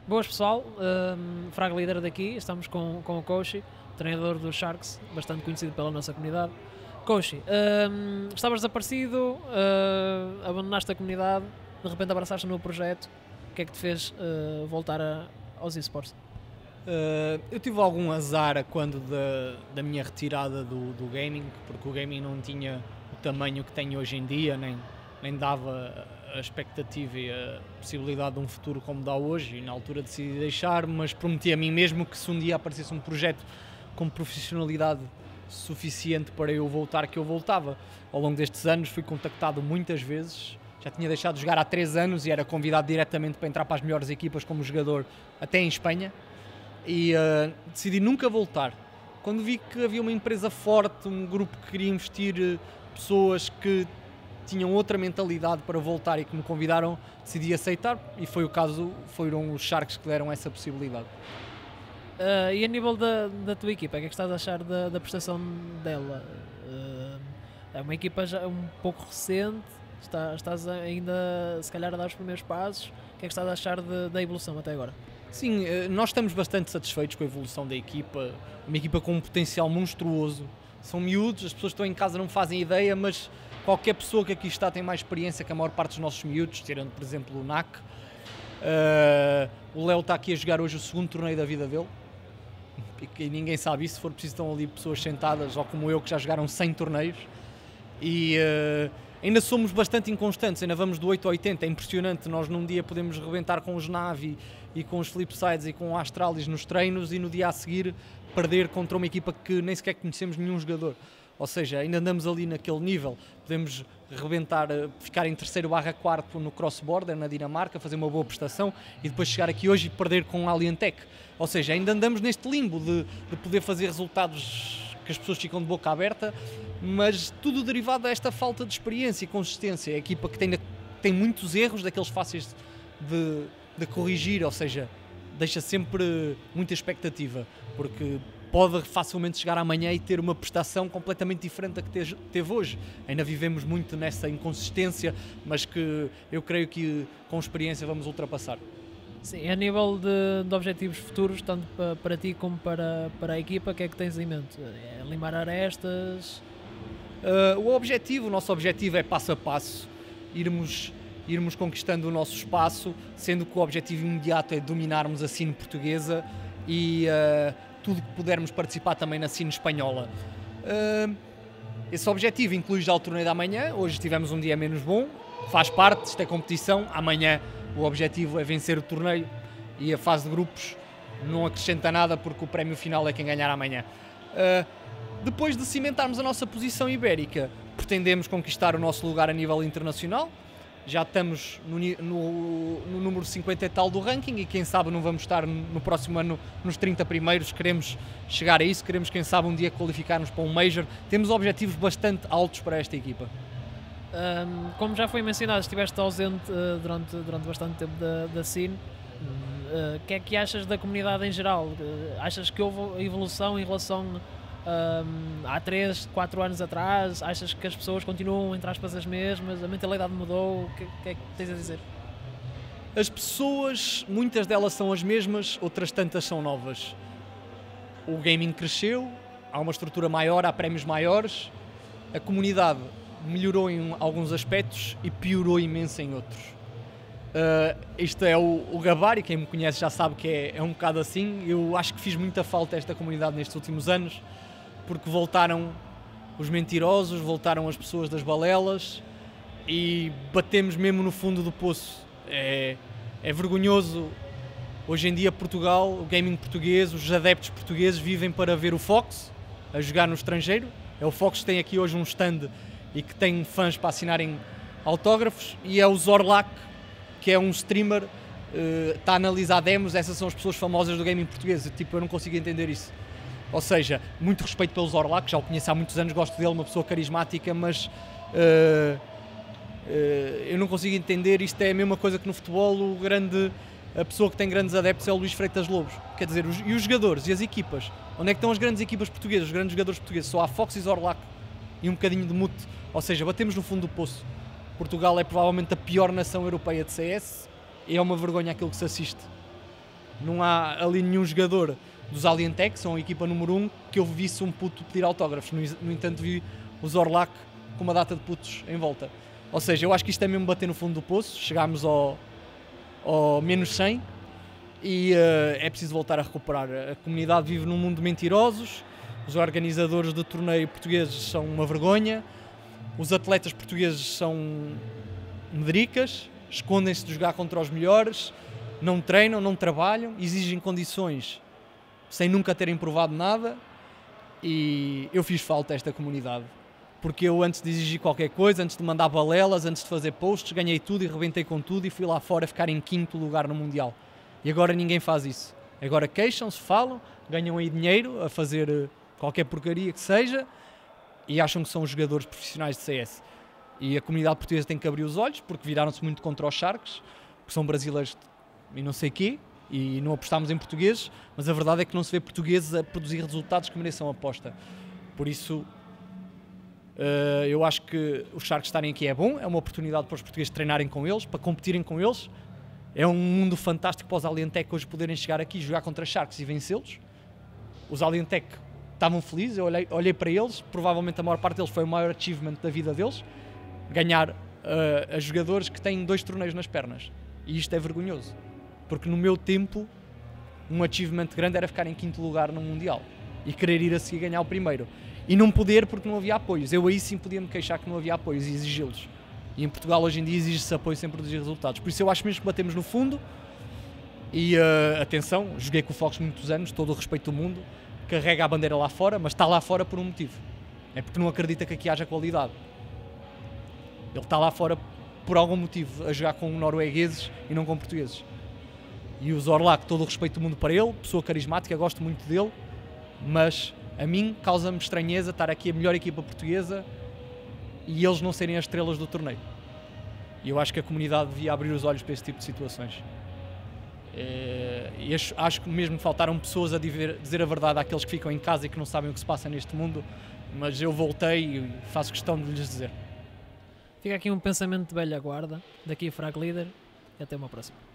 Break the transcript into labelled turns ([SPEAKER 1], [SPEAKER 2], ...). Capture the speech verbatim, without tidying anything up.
[SPEAKER 1] Boas pessoal, um, Fraga Líder daqui, estamos com, com o Koshi, treinador dos Sharks, bastante conhecido pela nossa comunidade. Koshi, um, estavas desaparecido, uh, abandonaste a comunidade, de repente abraçaste um novo projeto, o que é que te fez uh, voltar a, aos eSports?
[SPEAKER 2] Uh, eu tive algum azar quando da, da minha retirada do, do gaming, porque o gaming não tinha o tamanho que tem hoje em dia, nem, nem dava a expectativa e a possibilidade de um futuro como dá hoje, e na altura decidi deixar, mas prometi a mim mesmo que se um dia aparecesse um projeto com profissionalidade suficiente para eu voltar, que eu voltava. Ao longo destes anos fui contactado muitas vezes, já tinha deixado de jogar há três anos e era convidado diretamente para entrar para as melhores equipas como jogador, até em Espanha, e uh, decidi nunca voltar. Quando vi que havia uma empresa forte, um grupo que queria investir, pessoas que tinham outra mentalidade para voltar e que me convidaram, decidi aceitar, e foi o caso, foram os Sharks que deram essa possibilidade.
[SPEAKER 1] Uh, e a nível da, da tua equipa, o que é que estás a achar da, da prestação dela? Uh, é uma equipa já um pouco recente, está, estás ainda se calhar a dar os primeiros passos, o que é que estás a achar de, da evolução até agora?
[SPEAKER 2] Sim, nós estamos bastante satisfeitos com a evolução da equipa, uma equipa com um potencial monstruoso. São miúdos, as pessoas que estão em casa não fazem ideia, mas qualquer pessoa que aqui está tem mais experiência que a maior parte dos nossos miúdos, tirando, por exemplo, o N A C. Uh, o Léo está aqui a jogar hoje o segundo torneio da vida dele, e ninguém sabe isso, se for preciso estão ali pessoas sentadas, ou como eu, que já jogaram cem torneios, e uh, ainda somos bastante inconstantes, ainda vamos do oito a oitenta, é impressionante, nós num dia podemos rebentar com os Navi e com os Flipsides e com o Astralis nos treinos, e no dia a seguir perder contra uma equipa que nem sequer conhecemos nenhum jogador. Ou seja, ainda andamos ali naquele nível, podemos rebentar, ficar em terceiro barra quarto no cross-border na Dinamarca, fazer uma boa prestação e depois chegar aqui hoje e perder com a Aliantec. Ou seja, ainda andamos neste limbo de, de poder fazer resultados que as pessoas ficam de boca aberta, mas tudo derivado desta falta de experiência e consistência. É a equipa que tem, tem muitos erros, daqueles fáceis de, de corrigir, ou seja, deixa sempre muita expectativa, porque pode facilmente chegar amanhã e ter uma prestação completamente diferente da que teve hoje. Ainda vivemos muito nessa inconsistência, mas que eu creio que com experiência vamos ultrapassar.
[SPEAKER 1] Sim, a nível de, de objetivos futuros, tanto para, para ti como para, para a equipa, o que é que tens em mente? É limar arestas?
[SPEAKER 2] Uh, o objetivo, o nosso objetivo é passo a passo, irmos, irmos conquistando o nosso espaço, sendo que o objetivo imediato é dominarmos a cena portuguesa e uh, tudo que pudermos participar também na cena espanhola. Uh, esse objetivo inclui já o torneio da manhã. Hoje tivemos um dia menos bom, faz parte, isto é competição. Amanhã o objetivo é vencer o torneio e a fase de grupos não acrescenta nada, porque o prémio final é quem ganhar amanhã. Uh, depois de cimentarmos a nossa posição ibérica, pretendemos conquistar o nosso lugar a nível internacional. Já estamos no, no, no número cinquenta e tal do ranking, e quem sabe não vamos estar no próximo ano nos trinta primeiros. Queremos chegar a isso, queremos quem sabe um dia qualificar-nos para um Major. Temos objetivos bastante altos para esta equipa.
[SPEAKER 1] Um, como já foi mencionado, estiveste ausente uh, durante, durante bastante tempo da, da scene. O uh, que é que achas da comunidade em geral? Uh, achas que houve evolução em relação um, há três, quatro anos atrás? Achas que as pessoas continuam, entre aspas, as mesmas? A mentalidade mudou? O que, que é que tens a dizer?
[SPEAKER 2] As pessoas, muitas delas são as mesmas, outras tantas são novas. O gaming cresceu, há uma estrutura maior, há prémios maiores, a comunidade melhorou em alguns aspectos e piorou imenso em outros. Uh, isto é o, o gabar, e quem me conhece já sabe que é, é um bocado assim. Eu acho que fiz muita falta a esta comunidade nestes últimos anos, porque voltaram os mentirosos, voltaram as pessoas das balelas e batemos mesmo no fundo do poço. É, é vergonhoso. Hoje em dia Portugal, o gaming português, os adeptos portugueses vivem para ver o Fox a jogar no estrangeiro. É o Fox que tem aqui hoje um stand e que tem fãs para assinarem autógrafos, e é o Zorlac, que é um streamer, uh, está a analisar demos. Essas são as pessoas famosas do gaming português. Tipo, eu não consigo entender isso. Ou seja, muito respeito pelo Zorlac, já o conheço há muitos anos, gosto dele, uma pessoa carismática, mas uh, uh, eu não consigo entender. Isto é a mesma coisa que no futebol, o grande, a pessoa que tem grandes adeptos é o Luís Freitas Lobos. Quer dizer, os, e os jogadores e as equipas? Onde é que estão as grandes equipas portuguesas, os grandes jogadores portugueses? Só há Fox e Zorlac e um bocadinho de mute. Ou seja, batemos no fundo do poço. Portugal é provavelmente a pior nação europeia de C S, e é uma vergonha aquilo que se assiste. Não há ali nenhum jogador dos Aliantec, que são a equipa número um, que eu visse um puto pedir autógrafos. No, no entanto, vi o Zorlac com uma data de putos em volta. Ou seja, eu acho que isto é mesmo bater no fundo do poço. Chegámos ao, ao menos cem e uh, é preciso voltar a recuperar. A comunidade vive num mundo de mentirosos, os organizadores do torneio portugueses são uma vergonha, os atletas portugueses são medricas, escondem-se de jogar contra os melhores, não treinam, não trabalham, exigem condições sem nunca terem provado nada, e eu fiz falta a esta comunidade, porque eu antes de exigir qualquer coisa, antes de mandar balelas, antes de fazer posts, ganhei tudo e rebentei com tudo e fui lá fora ficar em quinto lugar no Mundial. E agora ninguém faz isso. Agora queixam-se, falam, ganham aí dinheiro a fazer qualquer porcaria que seja e acham que são jogadores profissionais de C S. E a comunidade portuguesa tem que abrir os olhos, porque viraram-se muito contra os Sharks, que são brasileiros e não sei quê, e não apostámos em portugueses, mas a verdade é que não se vê portugueses a produzir resultados que mereçam aposta. Por isso, uh, eu acho que os Sharks estarem aqui é bom, é uma oportunidade para os portugueses treinarem com eles, para competirem com eles. É um mundo fantástico para os Aliantec hoje poderem chegar aqui, jogar contra Sharks e vencê-los. Os Aliantec estavam felizes, eu olhei, olhei para eles, provavelmente a maior parte deles foi o maior achievement da vida deles, ganhar uh, a jogadores que têm dois torneios nas pernas. E isto é vergonhoso, porque no meu tempo um achievement grande era ficar em quinto lugar no Mundial e querer ir a seguir ganhar o primeiro. E não poder porque não havia apoios. Eu aí sim podia me queixar que não havia apoios e exigi-los. E em Portugal hoje em dia exige-se apoio sem produzir resultados. Por isso eu acho mesmo que batemos no fundo. E uh, atenção, joguei com o Fox muitos anos, todo o respeito do mundo, carrega a bandeira lá fora, mas está lá fora por um motivo. É porque não acredita que aqui haja qualidade. Ele está lá fora por algum motivo, a jogar com noruegueses e não com portugueses. E o Zorlac, todo o respeito do mundo para ele, pessoa carismática, gosto muito dele, mas a mim causa-me estranheza estar aqui a melhor equipa portuguesa e eles não serem as estrelas do torneio. E eu acho que a comunidade devia abrir os olhos para esse tipo de situações. É, e acho, acho que mesmo faltaram pessoas a dizer, dizer a verdade àqueles que ficam em casa e que não sabem o que se passa neste mundo, mas eu voltei e faço questão de lhes dizer.
[SPEAKER 1] Fica aqui um pensamento de velha guarda, daqui Frag Leader, e até uma próxima.